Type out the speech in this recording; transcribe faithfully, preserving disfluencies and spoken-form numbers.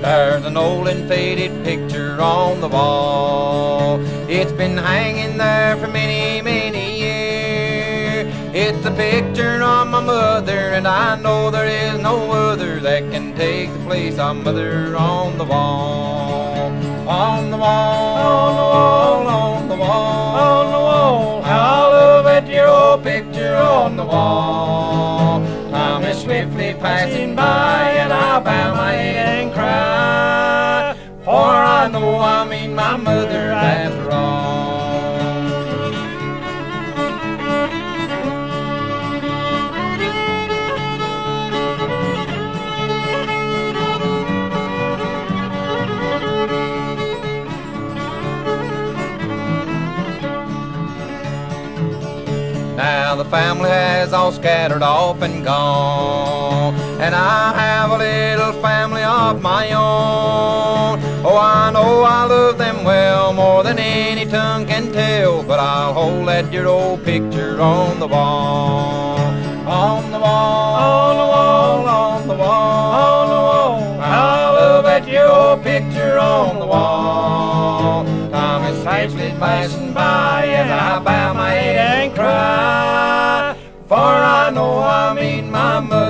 There's an old and faded picture on the wall. It's been hanging there for many, many years. It's a picture of my mother, and I know there is no other that can take the place of mother on the wall. On the wall, on the wall, on the wall, on the wall. How I love that dear old picture on the wall. Time is swiftly passing by, and I bow my head and cry, for I know I mean my mother after all. Now the family has all scattered off and gone, and I have a little family of my own. Oh, I know I love them well, more than any tongue can tell, but I'll hold that dear old picture on the wall. On the wall, on the wall, on the wall, on the wall. I love that dear old picture on the wall. Time is safely passing by as I bow my head and cry, for I know I mean my mother